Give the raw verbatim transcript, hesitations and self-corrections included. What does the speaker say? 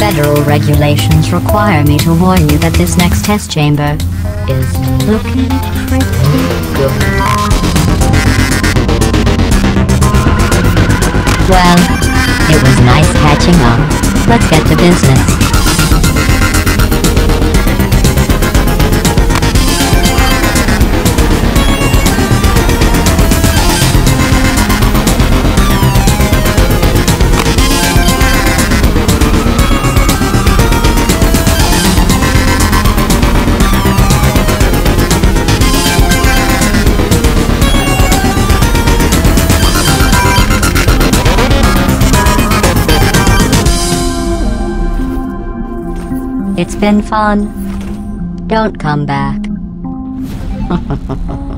Federal regulations require me to warn you that this next test chamber is looking pretty good. Well, it was nice catching up. Let's get to business. It's been fun. Don't come back.